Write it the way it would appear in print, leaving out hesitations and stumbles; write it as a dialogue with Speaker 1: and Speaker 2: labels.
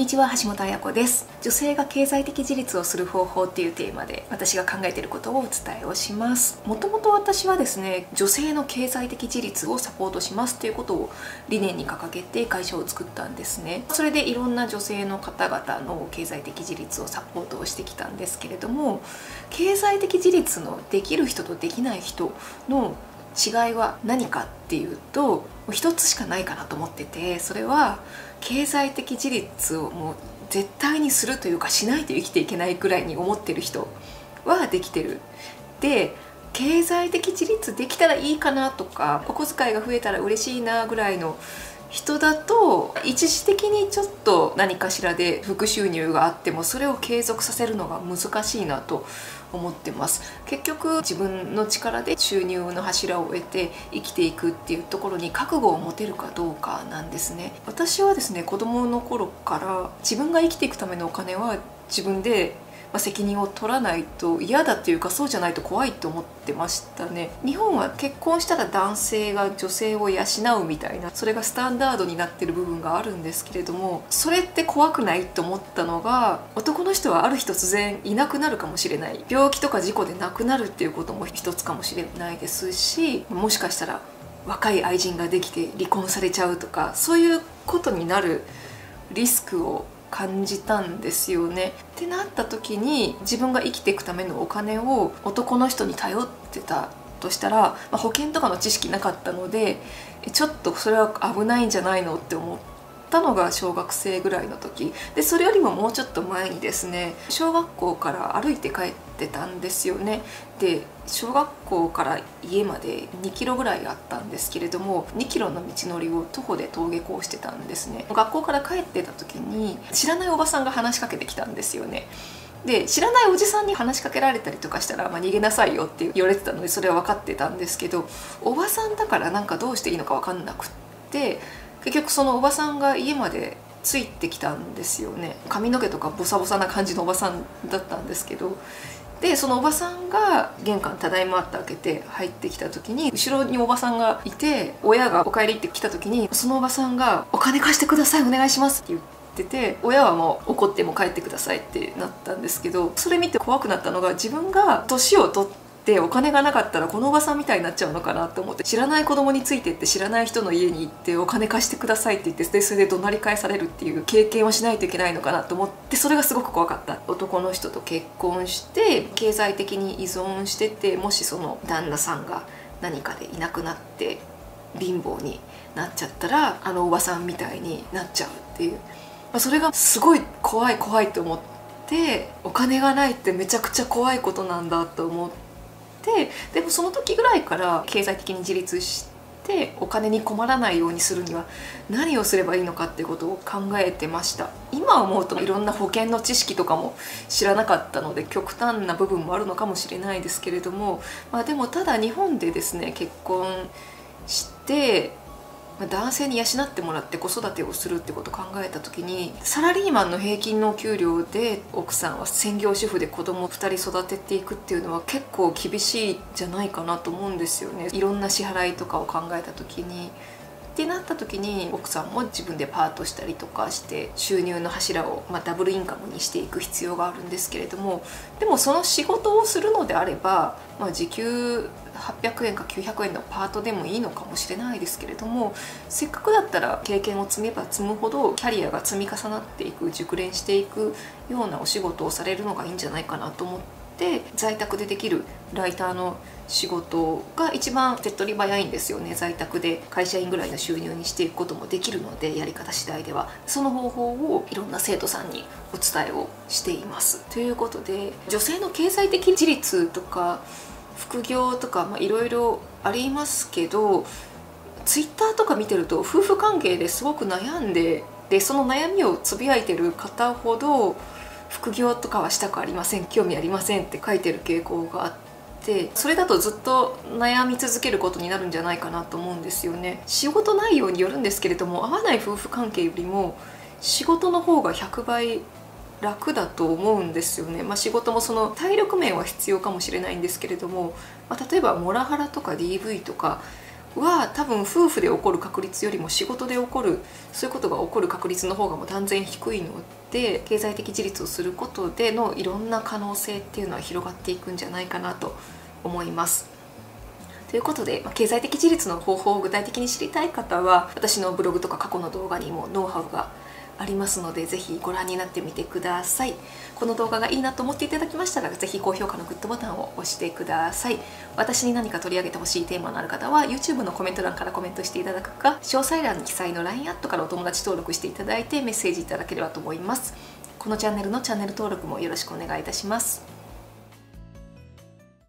Speaker 1: にちは、橋本彩子です。女性が経済的自立をする方法っていうテーマで私が考えていることをお伝えをします。もともと私はですね、女性の経済的自立をサポートしますっていうことを理念に掲げて会社を作ったんですね。それでいろんな女性の方々の経済的自立をサポートをしてきたんですけれども、経済的自立のできる人とできない人の違いは何かっていうと、一つしかないかなと思ってて、それは経済的自立をもう絶対にするというか、しないと生きていけないくらいに思ってる人はできてる。で、経済的自立できたらいいかなとか、お小遣いが増えたら嬉しいなぐらいの人だと、一時的にちょっと何かしらで副収入があってもそれを継続させるのが難しいなと思ってます。結局自分の力で収入の柱を得て生きていくっていうところに覚悟を持てるかどうかなんですね。私はですね、子供の頃から自分が生きていくためのお金は自分で責任を取らないと嫌だっていうか、そうじゃないと怖いと思ってましたね。日本は結婚したら男性が女性を養うみたいな、それがスタンダードになってる部分があるんですけれども、それって怖くないと思ったのが、男の人はある日突然いなくなるかもしれない、病気とか事故で亡くなるっていうことも一つかもしれないですし、もしかしたら若い愛人ができて離婚されちゃうとか、そういうことになるリスクを感じたんですよね。ってなった時に、自分が生きていくためのお金を男の人に頼ってたとしたら、保険とかの知識なかったので、ちょっとそれは危ないんじゃないのって思ったのが小学生ぐらいの時で、それよりももうちょっと前にですね、小学校から歩いて帰ってたんですよね。で、小学校から家まで2キロぐらいあったんですけれども、2キロの道のりを徒歩で登下校してたんですね。学校から帰ってた時に知らないおばさんが話しかけてきたんですよね。で、知らないおじさんに話しかけられたりとかしたら、逃げなさいよって言われてたので、それは分かってたんですけど、おばさんだからなんかどうしていいのか分かんなくって、結局そのおばさんが家までついてきたんですよね。髪の毛とかボサボサな感じのおばさんだったんですけど、でそのおばさんが玄関ただいまって開けて入ってきた時に、後ろにおばさんがいて、親がお帰りって来た時に、そのおばさんが「お金貸してください、お願いします」って言ってて、親はもう怒っても帰ってくださいってなったんですけど、それ見て怖くなったのが、自分が年を取ってお金がなかったらこのおばさんみたいになっちゃうのかなと思って、知らない子供についてって知らない人の家に行ってお金貸してくださいって言って、でそれで怒鳴り返されるっていう経験をしないといけないのかなと思って、それがすごく怖かった。男の人と結婚して経済的に依存してて、もしその旦那さんが何かでいなくなって貧乏になっちゃったら、あのおばさんみたいになっちゃうっていう、それがすごい怖い怖いと思って、お金がないってめちゃくちゃ怖いことなんだと思って。でもその時ぐらいから経済的に自立してお金に困らないようにするには何をすればいいのかっていうことを考えてました。今思うといろんな保険の知識とかも知らなかったので、極端な部分もあるのかもしれないですけれども、でもただ日本でですね、結婚して男性に養ってもらって子育てをするってことを考えた時に、サラリーマンの平均のお給料で奥さんは専業主婦で子供を2人育てていくっていうのは結構厳しいんじゃないかなと思うんですよね。いろんな支払いとかを考えた時に。ってなった時に、奥さんも自分でパートしたりとかして収入の柱をダブルインカムにしていく必要があるんですけれども、でもその仕事をするのであれば、時給800円か900円のパートでもいいのかもしれないですけれども、せっかくだったら経験を積めば積むほどキャリアが積み重なっていく、熟練していくようなお仕事をされるのがいいんじゃないかなと思って、在宅でできるライターの仕事が一番手っ取り早いんですよね。在宅で会社員ぐらいの収入にしていくこともできるので、やり方次第ではその方法をいろんな生徒さんにお伝えをしています。ということで、女性の経済的自立とか副業とかいろいろありますけど、ツイッターとか見てると夫婦関係ですごく悩んで、その悩みをつぶやいてる方ほど副業とかはしたくありません、興味ありませんって書いてる傾向があって、それだとずっと悩み続けることになるんじゃないかなと思うんですよね。仕事内容によるんですけれども、合わない夫婦関係よりも仕事の方が100倍楽だと思うんですよね。仕事もその体力面は必要かもしれないんですけれども、例えばモラハラとか DV とかは多分夫婦で起こる確率よりも仕事で起こるそういうことが起こる確率の方がもう断然低いので、経済的自立をすることでのいろんな可能性っていうのは広がっていくんじゃないかなと思います。ということで、経済的自立の方法を具体的に知りたい方は私のブログとか過去の動画にもノウハウがありますので、ぜひご覧になってみてください。この動画がいいなと思っていただきましたら、ぜひ高評価のグッドボタンを押してください。私に何か取り上げてほしいテーマのある方は YouTube のコメント欄からコメントしていただくか、詳細欄に記載の LINE アットからお友達登録していただいてメッセージいただければと思います。このチャンネルのチャンネル登録もよろしくお願いいたします。